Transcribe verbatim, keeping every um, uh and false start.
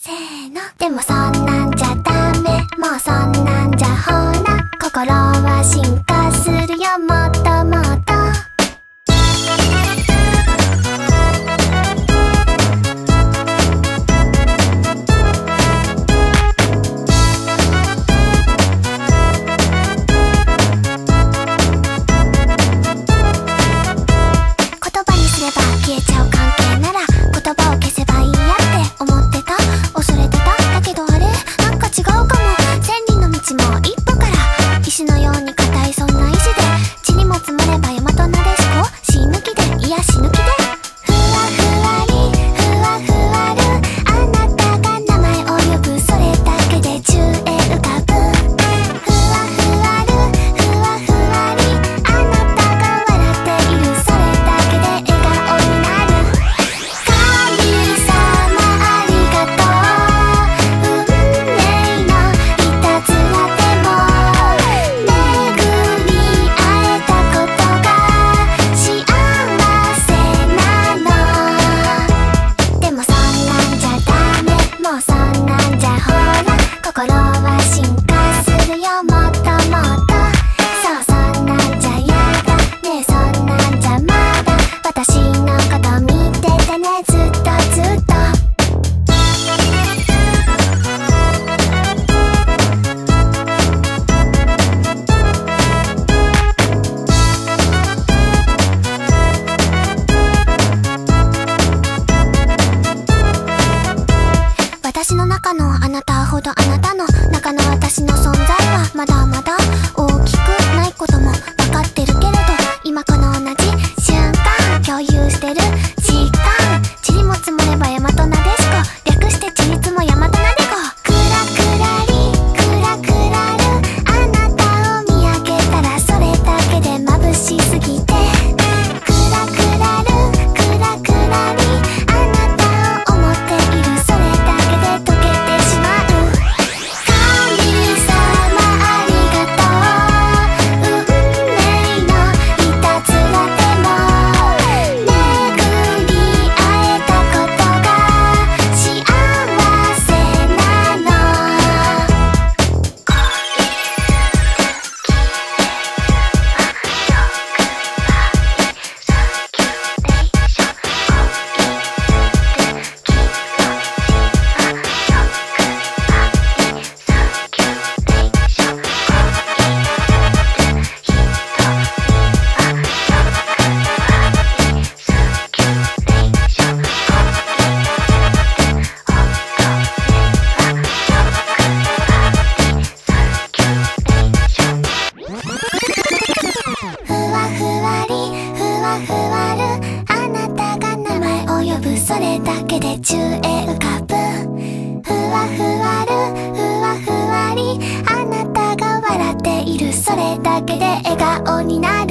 せーの。でもそんなんじゃダメ、もうそんなんじゃほら心は進化するよ、もっともっと。消えちゃう関係なら言葉を消せばいいやって思ってた、恐れてた。だけどあれなんか違うかも。千里の道も一歩から、石のように硬いそんな石で、地にも積もれば大和なでしこ、死ぬ気でいや死ぬ気で。ふわふわりふわふわる、あなたが名前を呼ぶ、それだけで宙へ浮かぶ。ふわふわるふわふわり、あなたが笑っている、それだけで笑顔になる。神様ありがとう、運命のいたずらでも巡り会えたことが幸せなの。でもそんなんじゃダメ、もうそんなんじゃほら心は進化するよ、もっともっと。そう、そんなんじゃやだねえ、そんなんじゃまだ私のこと見ててね、ずっとずっと。私の中のあなたほどあなたの中の私の存在はまだまだ大きくないことも分かってるけれど、今この同じ瞬間共有してる時間、ちりも積もれば大和なでしこ、略してちりつも大和なでこ。クラクラリクラクラる、あなたを見上げたらそれだけで眩しすぎて。クラクラるクラクラリ、あなたを思っている、それだけで溶けてしまう。神様ありがとう、運命のいたずらでも巡り会えたことが幸せなの。ふわふわりふわふわる、あなたが名前を呼ぶ、それだけで宙へ浮かぶ。ふわふわるふわふわり、あなたが笑っている、それだけで笑顔になる。